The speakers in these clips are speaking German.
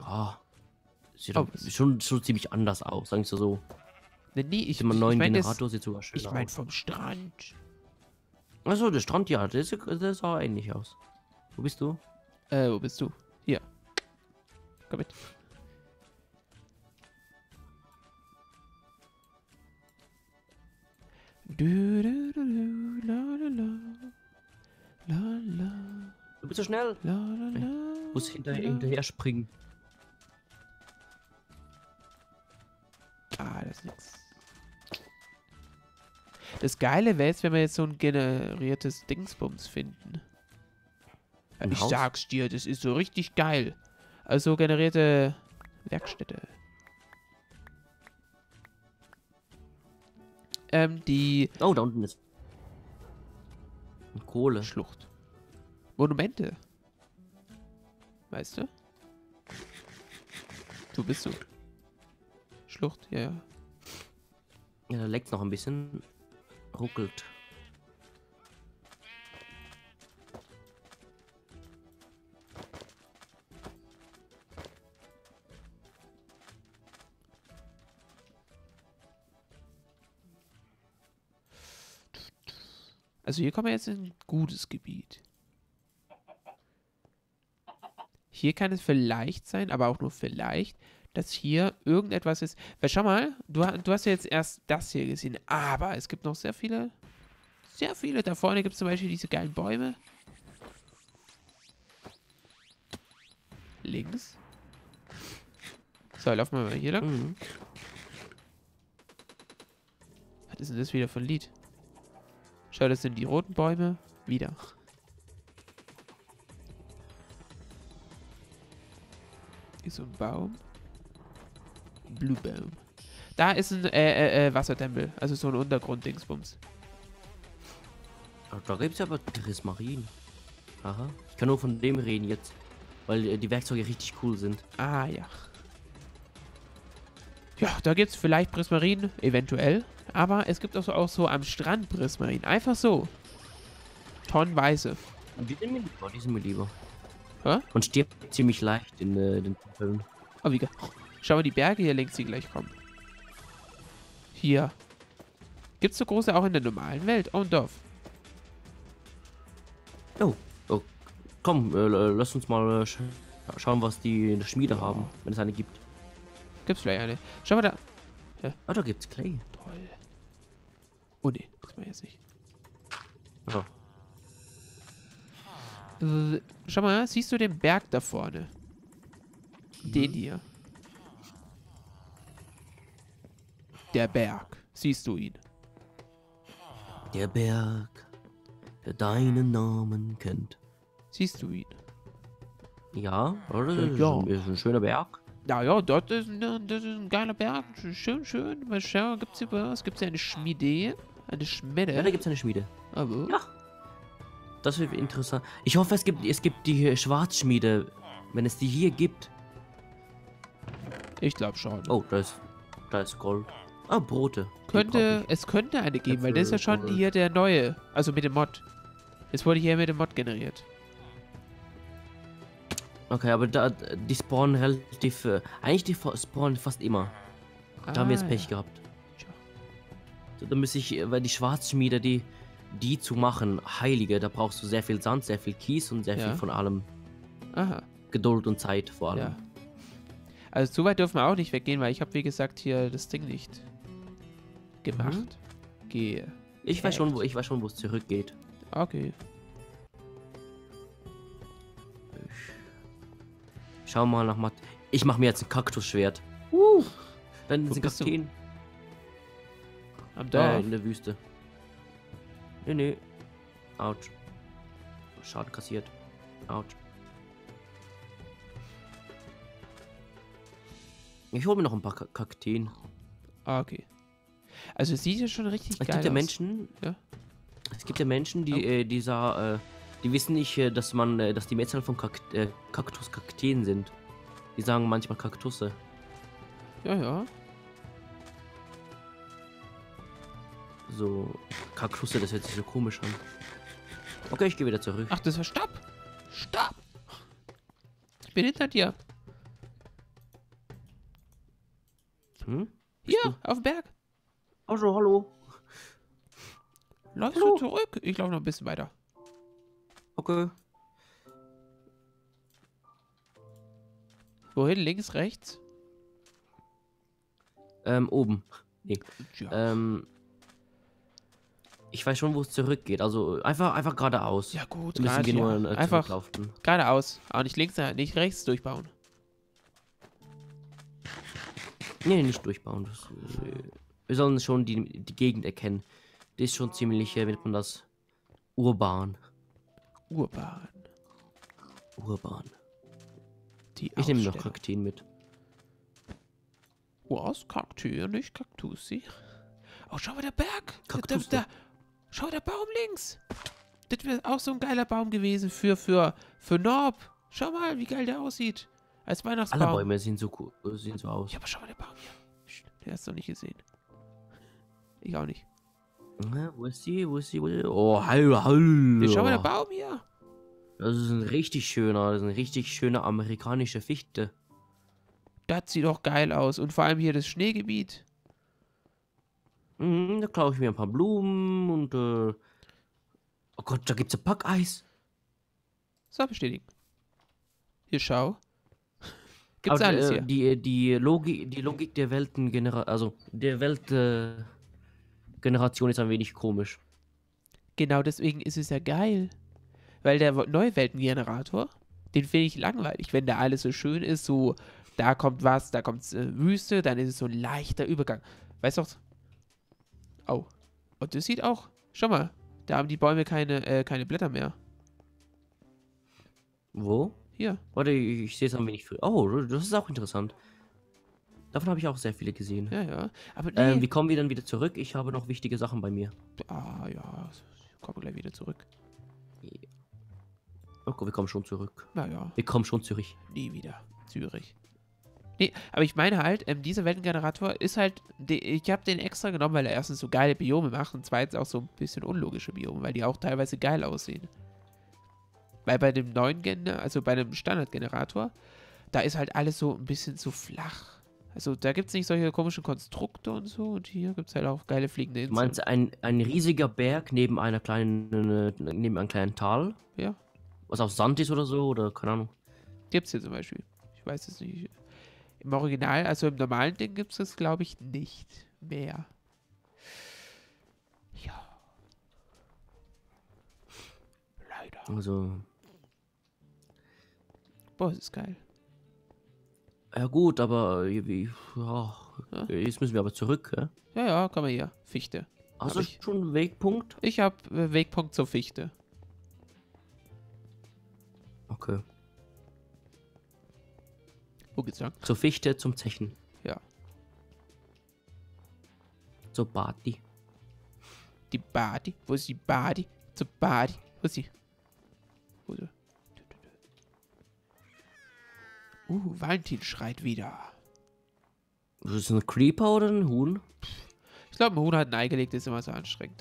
Ja, sieht Oh, doch schon ziemlich anders aus, sagst du so. Nee, ich Mit dem neuen mein Generator sieht sogar schön ich mein aus. vom Strand. Achso, der Strand, ja, das sah ähnlich aus. Wo bist du? Wo bist du? Hier. Komm mit. Du, du, du, du, la, la, la. La, la, Du bist so schnell. la, la, Ich la, muss la. hinterher springen. Ah, das ist nix. Das Geile wäre jetzt, wenn wir jetzt so ein generiertes Dingsbums finden. Ein Ich Haus? sag's dir, das ist so richtig geil. Also generierte Werkstätte. Die Oh, da unten ist Kohle. Schlucht. Monumente. Weißt du? Du bist so. Schlucht, ja, ja. Ja, da leckt noch ein bisschen. Ruckelt. Also hier kommen wir jetzt in ein gutes Gebiet. Hier kann es vielleicht sein, aber auch nur vielleicht, dass hier irgendetwas ist. Weil schau mal, du hast ja jetzt erst das hier gesehen, aber es gibt noch sehr viele. Sehr viele. Da vorne gibt es zum Beispiel diese geilen Bäume. Links. So, laufen wir mal hier lang. Mhm. Was ist denn das wieder für ein Lied? Schau, das sind die roten Bäume. Wieder. Hier ist so ein Baum. Blue Baum. Da ist ein Wassertempel. Also so ein Untergrund-Dingsbums. Da gibt es aber Prismarin. Aha. Ich kann nur von dem reden jetzt. Weil die Werkzeuge richtig cool sind. Ah, ja. Ja, da gibt es vielleicht Prismarin, eventuell. Aber es gibt auch so am Strand Prismarin. Einfach so. Tonnenweise. Und die sind mir lieber. Die sind mir lieber. Hä? Und stirbt ziemlich leicht in den Tempeln. Oh, wie geil. Schau mal die Berge hier links, die gleich kommen. Hier. Gibt es so große auch in der normalen Welt? Oh, ein Dorf. Oh. Komm, lass uns mal schauen, was die in der Schmiede haben, wenn es eine gibt. Gibt's vielleicht eine. Schau mal da. Ah, da gibt's Clay. Toll. Oh ne, das war jetzt nicht. Ja. Schau mal, siehst du den Berg da vorne? Den hier. Der Berg. Siehst du ihn? Der Berg, der deinen Namen kennt. Siehst du ihn? Ja, oder? Ja. Ist ein schöner Berg. Ja, ja, dort ist das ist ein geiler Berg. Schön, schön. Mal schauen, gibt's hier was? Gibt's hier eine Schmiede? Eine Ja, Schmiede? da gibt's eine Schmiede. Aber. Ja. Das wird interessant. Ich hoffe, es gibt die Schwarzschmiede, wenn es die hier gibt. Ich glaube schon. Oh, da ist Gold. Ah, Brote. Es könnte eine geben, weil das ist ja schon Äpfel, hier der neue. Also mit dem Mod. Das wurde hier mit dem Mod generiert. Okay, aber die spawnen relativ. Eigentlich die spawnen fast immer. Da haben wir jetzt Pech ja. gehabt. Tja. So, da müsste ich, weil die Schwarzschmiede, die zu machen, heilige, da brauchst du sehr viel Sand, sehr viel Kies und sehr Ja. viel von allem. Aha. Geduld und Zeit vor allem. Ja. Also zu weit dürfen wir auch nicht weggehen, weil ich habe, wie gesagt, hier das Ding nicht gemacht. Gehe. Ich weiß schon, wo es zurückgeht. Okay. Schau mal nach Matt. Ich mache mir jetzt ein Kaktusschwert. Dann Wo sind bist du? Kakteen. Am Da Dorf. in der Wüste. Nee. Autsch. Schaden kassiert. Autsch. Ich hole mir noch ein paar Kakteen. Ah, okay. Also es sieht ja schon richtig Es geil gibt ja aus. Menschen. Ja. Es gibt ja Menschen, die die wissen nicht, dass die Mehrzahl von Kaktus Kakteen sind. Die sagen manchmal Kaktusse. Ja, ja. So Kaktusse, das hört sich so komisch an. Okay, ich gehe wieder zurück. Ach, das war Stopp! Stopp! Ich bin hinter dir. Hm? Hier, du? auf dem Berg. Also, hallo. Läufst Hallo. du zurück? Ich laufe noch ein bisschen weiter. Okay. Wohin? Links, rechts? Oben. Nee. Ja. Ich weiß schon, wo es zurückgeht. Also einfach geradeaus. Ja gut, Dann müssen wir gerade nur einfach zurücklaufen. geradeaus. Auch nicht links, nicht rechts durchbauen. Nee, nicht durchbauen. Wir sollen schon die Gegend erkennen. Die ist schon ziemlich, wie nennt man das? Urban. Urban. Die Ich nehme noch Ausstellung. Kakteen mit. Was? Kakteen, nicht Kaktusi. Oh, schau mal, der Berg. Kaktus. Schau, der Baum links. Das wäre auch so ein geiler Baum gewesen für Norb. Schau mal, wie geil der aussieht. Als Weihnachtsbaum. Alle Bäume sehen so cool, sehen so aus. Ja, aber schau mal, der Baum hier. Psst, der hast du noch nicht gesehen. Ich auch nicht. Wo ist sie? Oh, hallo. Hier, schau mal, der Baum hier. Das ist ein richtig schöner amerikanischer Fichte. Das sieht doch geil aus. Und vor allem hier das Schneegebiet. Da klaue ich mir ein paar Blumen und oh Gott, da gibt's ein Packeis. So, bestätigen. Hier, schau. Gibt's Aber, alles hier. Die Logik der Generation ist ein wenig komisch. Genau deswegen ist es ja geil. Weil der Neuweltengenerator, den finde ich langweilig, wenn da alles so schön ist, so, da kommt was, da kommt Wüste, dann ist es so ein leichter Übergang. Weißt du was? Oh. Und das sieht auch, schau mal, da haben die Bäume keine Blätter mehr. Wo? Hier. Warte, ich sehe es ein wenig früh. Oh, das ist auch interessant. Davon habe ich auch sehr viele gesehen. Ja, ja. Aber nee. Wie kommen wir dann wieder zurück? Ich habe noch wichtige Sachen bei mir. Ah, ja. Kommen gleich wieder zurück. Oh, wir kommen schon zurück. Naja. Wir kommen schon zurück. Nie wieder. Zürich. Nee, aber ich meine halt, dieser Weltengenerator ist halt, ich habe den extra genommen, weil er erstens so geile Biome macht und zweitens auch so ein bisschen unlogische Biome, weil die auch teilweise geil aussehen. Weil bei dem neuen also bei dem Standardgenerator, da ist halt alles so ein bisschen zu flach. Also da gibt es nicht solche komischen Konstrukte und so und hier gibt es halt auch geile fliegende Du Inseln. meinst ein riesiger Berg neben einem kleinen Tal? Ja. Was aus Sand ist oder so, oder keine Ahnung. Gibt's hier zum Beispiel. Ich weiß es nicht. Im Original, also im normalen Ding gibt es das, glaube ich, nicht mehr. Ja. Leider. Also, Boah, das ist geil. ja gut, aber ja, jetzt müssen wir aber zurück, ja? Ja, ja, komm mal hier. Fichte. Hast Hab du ich. schon einen Wegpunkt? Ich habe Wegpunkt zur Fichte. Okay. Wo geht's lang? Zur Fichte, zum Zechen. Ja. Zur Party. Die Badi. Wo ist die Badi? Zur Badi. Wo ist sie? Wo ist sie? Valentin schreit wieder. Das ist ein Creeper oder ein Huhn? Ich glaube, ein Huhn hat ein Ei gelegt, ist immer so anstrengend.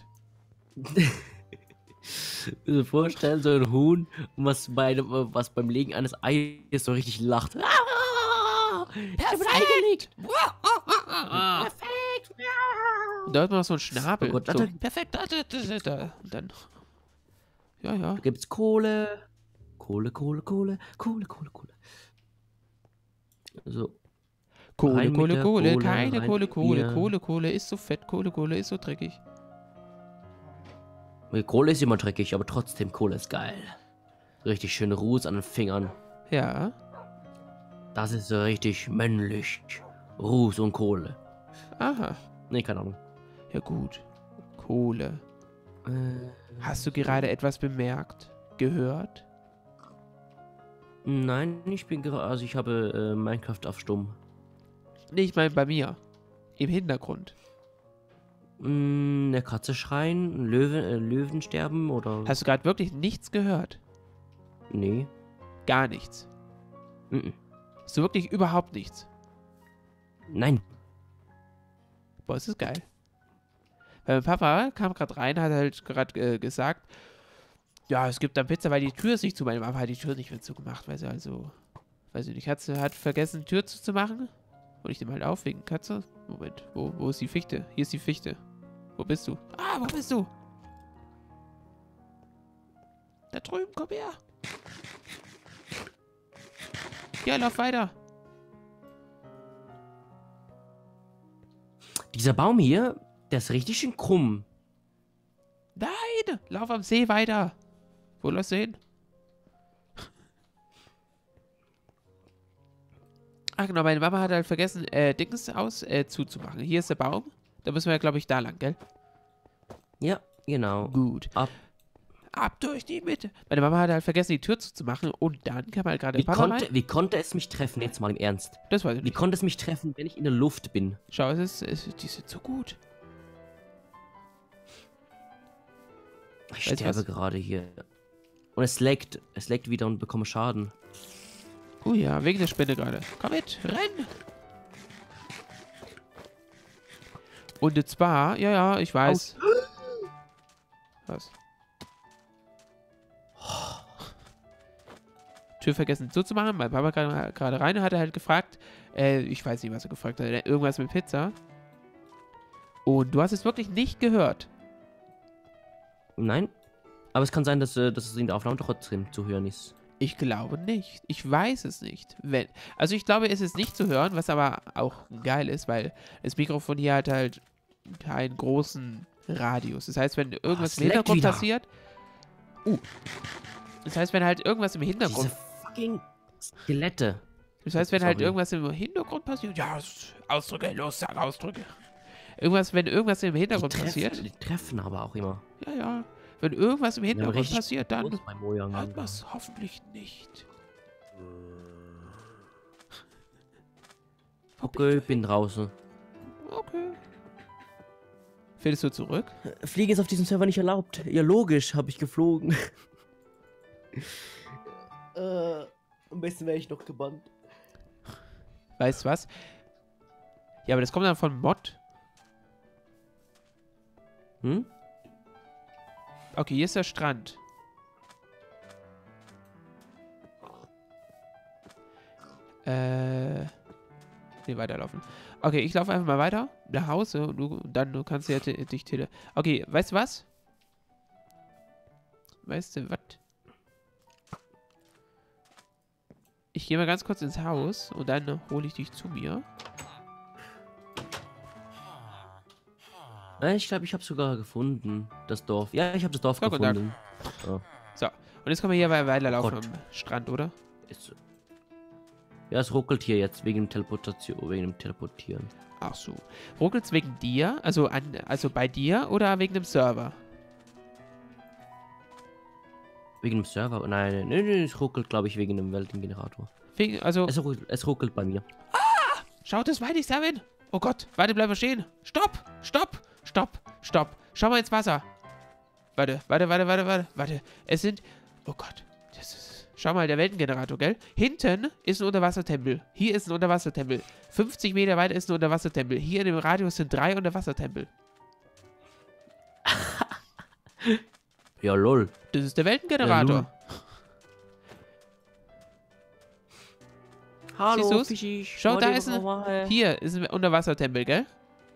Also vorstellen, so ein Huhn, was beim Legen eines Eies so richtig lacht. Perfekt! Perfekt! Und da hat man noch so einen Schnabel. Oh Gott, so, perfekt! Und dann. Ja, ja. Da gibt's Kohle. Kohle. So. Kohle, Rein mit Kohle, der Kohle. Kohle, Keine rein Kohle, mit Kohle. mir. Kohle ist so fett. Kohle ist so dreckig. Kohle ist immer dreckig, aber trotzdem, Kohle ist geil. Richtig schön Ruß an den Fingern. Ja. Das ist so richtig männlich. Ruß und Kohle. Aha. Nee, keine Ahnung. Ja, gut. Kohle. Hast du gerade etwas bemerkt? Gehört? Nein, ich bin gerade, also ich habe Minecraft auf stumm. Nee, ich meine bei mir. Im Hintergrund. Eine Katze schreien, ein Löwen sterben oder... Hast du gerade wirklich nichts gehört? Nee. Gar nichts. Mhm. Hast du wirklich überhaupt nichts? Nein. Boah, es ist geil. Weil mein Papa kam gerade rein, hat halt gerade gesagt, ja, es gibt dann Pizza, weil die Tür ist nicht zu. Meine Mama hat die Tür nicht mehr zugemacht, weil sie also, weiß ich nicht, hat vergessen, Tür zuzumachen. Und ich nehme halt auf wegen Katze. Moment, wo ist die Fichte? Hier ist die Fichte. Wo bist du? Ah, wo bist du? Da drüben, komm her. Ja, lauf weiter. Dieser Baum hier, der ist richtig schön krumm. Nein, lauf am See weiter. Wo läufst du hin? Ach genau, meine Mama hat halt vergessen, Dings zuzumachen. Hier ist der Baum. Da müssen wir, glaube ich, da lang, gell? Ja, genau. Gut. Ab durch die Mitte. Meine Mama hat halt vergessen, die Tür zuzumachen. Und dann kam halt gerade Papa rein. Wie konnte es mich treffen, jetzt mal im Ernst? Das weiß ich Wie nicht. konnte es mich treffen, wenn ich in der Luft bin? Schau, die sind so gut. Ich Weißt du sterbe was? gerade hier. Und es leckt wieder und bekomme Schaden. Oh ja, wegen der Spinne gerade. Komm mit, renn! Und zwar, ja, ich weiß. Was? Tür vergessen zuzumachen. Mein Papa kam gerade rein und hat halt gefragt, ich weiß nicht, was er gefragt hat, irgendwas mit Pizza. Und du hast es wirklich nicht gehört. Nein. Aber es kann sein, dass es in der Aufnahme trotzdem zu hören ist. Ich glaube nicht. Ich weiß es nicht. Also ich glaube, es ist nicht zu hören, was aber auch geil ist, weil das Mikrofon hier hat halt keinen großen Radius. Das heißt, wenn irgendwas es im leckt Hintergrund wieder. passiert... Das heißt, wenn halt irgendwas im Hintergrund... Diese fucking Skelette. Das heißt, wenn halt Sorry. irgendwas im Hintergrund passiert... Ja, Ausdrücke, los, sag Ausdrücke. Wenn irgendwas im Hintergrund passiert... Die treffen aber auch immer. Ja. Wenn irgendwas im Wir haben Hintergrund richtig passiert, dann groß bei Mojang. hört man es hoffentlich nicht. Okay, bin draußen. Okay. Fällst du zurück? Fliegen ist auf diesem Server nicht erlaubt. Ja, logisch, habe ich geflogen. Am besten wäre ich noch gebannt. Weißt du was? Ja, aber das kommt dann von Mod. Hm? Okay, hier ist der Strand. Nee, weiterlaufen. Okay, ich laufe einfach mal weiter nach Hause und du kannst ja dich tele... Okay, weißt du was? Weißt du was? Ich gehe mal ganz kurz ins Haus und dann hole ich dich zu mir. Ich glaube, ich habe sogar gefunden, das Dorf. Ja, ich habe das Dorf Ja, guten Tag. gefunden. Ja. So, und jetzt können wir hier weiterlaufen Gott. am Strand, oder? Ja, es ruckelt hier jetzt wegen dem Teleportieren. Ach so. Ruckelt's wegen dir? Also bei dir oder wegen dem Server? Wegen dem Server? Nein, es ruckelt, glaube ich, wegen dem Weltengenerator. Also, Es ruckelt bei mir. schaut es weit, Seven. Oh Gott, warte, bleib mal stehen. Stopp, stopp, stopp, stopp. Schau mal ins Wasser. Warte. Es sind, oh Gott, das ist, schau mal, der Weltengenerator, gell? Hinten ist ein Unterwassertempel. Hier ist ein Unterwassertempel. 50 Meter weiter ist ein Unterwassertempel. Hier in dem Radius sind 3 Unterwassertempel. Ja, lol. Das ist der Weltengenerator. Ja, Hallo, Siehst du's? Fischi. Schau, da ist ein, hier ist ein Unterwassertempel, gell?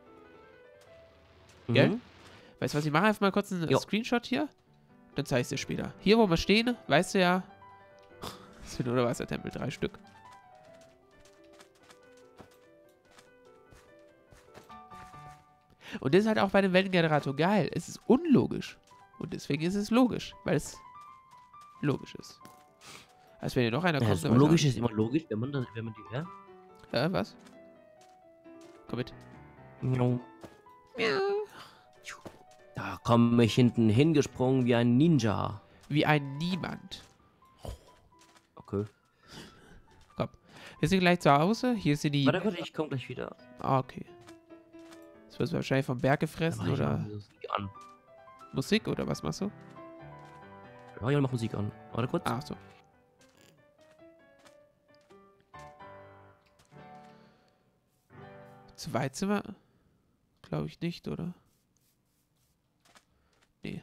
Gell? Weißt du was, ich mache einfach mal kurz einen Screenshot hier. Dann zeige ich es dir später. Hier, wo wir stehen, weißt du ja, das sind Unterwassertempel, 3 Stück. Und das ist halt auch bei dem Weltengenerator geil. Es ist unlogisch. Und deswegen ist es logisch, weil es logisch ist. Als wenn hier noch einer kommt. Das Unlogisch ist immer logisch, wenn man die, ja? Was? Komm mit. Miau. Da komme ich hinten hingesprungen wie ein Ninja. Wie ein Niemand. Okay. Komm. Wir sind gleich zu Hause. Hier sind die... Warte, ich komme gleich wieder. Ah, okay. Das wird wahrscheinlich vom Berg gefressen, Ja, oder? Musik an. Musik, oder was machst du? Ja, mach Musik an. Warte kurz. Ach so. Zu weit sind wir? Glaube ich nicht, oder? Nee.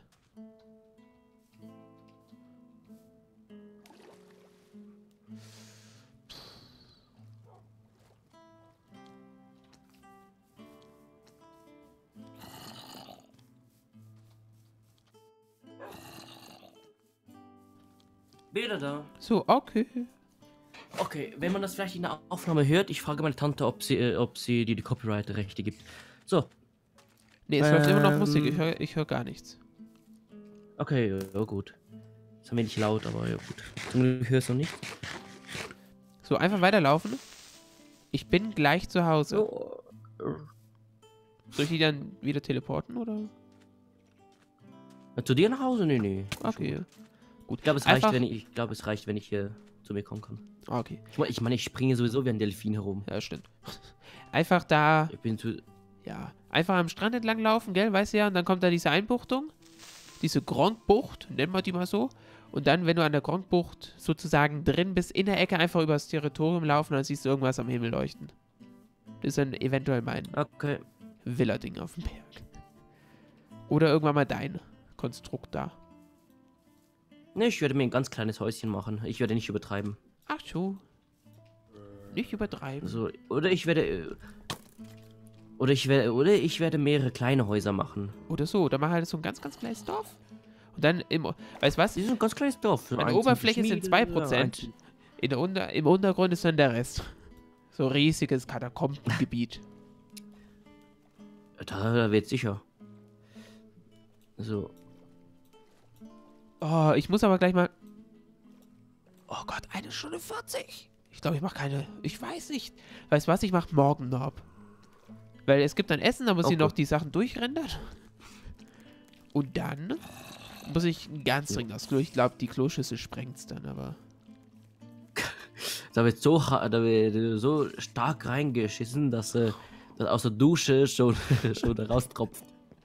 Wieder da. So, okay. Okay, wenn man das vielleicht in der Aufnahme hört, ich frage meine Tante, ob sie dir die Copyright-Rechte gibt. So. Nee, es läuft immer noch Musik. Ich hör gar nichts. Okay, ja gut. Ist ein wenig laut, aber ja gut. Zum Glück hörst du noch nicht. So, einfach weiterlaufen. Ich bin gleich zu Hause. So. Soll ich die dann wieder teleporten, oder? Zu dir nach Hause? Nee. Okay. Gut. Ich glaube, es reicht, wenn ich hier zu mir kommen kann. Okay. Ich meine, ich springe sowieso wie ein Delfin herum. Ja, stimmt. Einfach da. Ich bin zu... Ja. Einfach am Strand entlang laufen, gell? Weißt du ja. Und dann kommt da diese Einbuchtung. Diese Grand-Bucht, nennen wir die mal so. Und dann, wenn du an der Grand-Bucht sozusagen drin bist, in der Ecke einfach übers Territorium laufen, dann siehst du irgendwas am Himmel leuchten. Das ist dann eventuell mein Villa-Ding auf dem Berg. Oder irgendwann mal dein Konstrukt da. Ne, ich werde mir ein ganz kleines Häuschen machen. Ich werde nicht übertreiben. Ach so. Nicht übertreiben. Also, oder ich werde mehrere kleine Häuser machen. Oder so. Oder mach halt so ein ganz, ganz kleines Dorf. Und dann weißt du was? Das ist ein ganz kleines Dorf. Meine Oberfläche sind 2%. Im Untergrund ist dann der Rest. So riesiges Katakombengebiet. Da wird sicher. So. Oh, ich muss aber gleich mal... Oh Gott, 1 Stunde 40. Ich glaube, ich mache keine... Ich weiß nicht. Weißt du was? Ich mache morgen noch. Weil es gibt dann Essen, da muss ich noch die Sachen durchrendern. Und dann muss ich ganz dringend aufs Klo. Ich glaube, die Kloschüssel sprengt's dann, aber... Da wird so stark reingeschissen, dass aus der Dusche schon raustropft.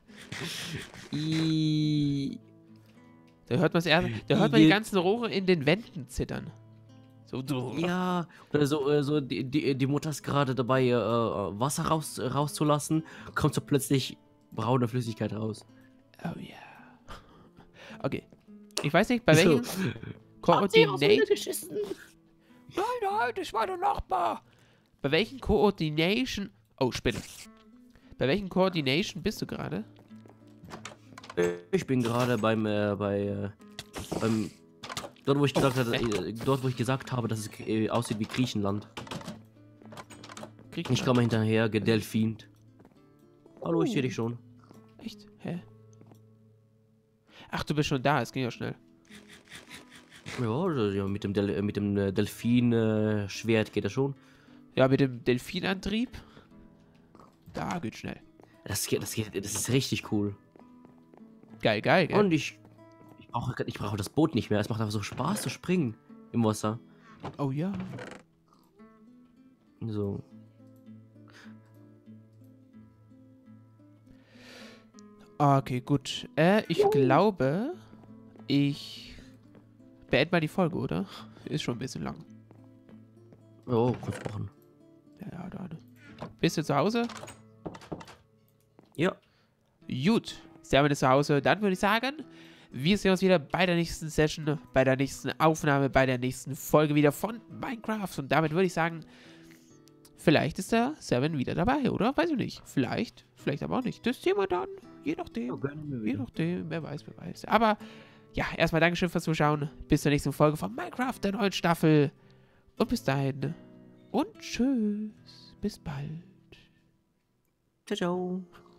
Da hört man die ganzen Rohre in den Wänden zittern. So. Ja, oder so die Mutter ist gerade dabei, Wasser rauszulassen, kommt so plötzlich braune Flüssigkeit raus. Oh ja. Okay. Ich weiß nicht, bei welchen Coordination... Nein, das war der Nachbar. Bei welchen Coordination... Oh, Spinne. Bei welchen Coordination bist du gerade? Ich bin gerade beim dort wo ich gesagt habe, dass es aussieht wie Griechenland. Ich komme hinterher, gedelfint. Hallo, ich sehe dich schon. Echt? Hä? Ach, du bist schon da, es ging ja schnell. Ja, mit dem Delfin-Schwert geht das schon. Ja, mit dem Delfinantrieb? Da geht schnell. Das ist richtig cool. Geil, gell? Und ich brauche das Boot nicht mehr. Es macht einfach so Spaß zu springen im Wasser. Oh ja. So. Okay, gut. Ich glaube, ich beende mal die Folge, oder? Ist schon ein bisschen lang. Oh, kurz Wochen. Ja, da. Bist du zu Hause? Ja. Gut. Servus zu Hause. Dann würde ich sagen, wir sehen uns wieder bei der nächsten Session, bei der nächsten Aufnahme, bei der nächsten Folge wieder von Minecraft. Und damit würde ich sagen, vielleicht ist der Seven wieder dabei, oder? Weiß ich nicht. Vielleicht aber auch nicht. Das sehen wir dann. Je nachdem. Wer weiß. Aber ja, erstmal Dankeschön fürs Zuschauen. Bis zur nächsten Folge von Minecraft, der neuen Staffel. Und bis dahin. Und tschüss. Bis bald. Ciao.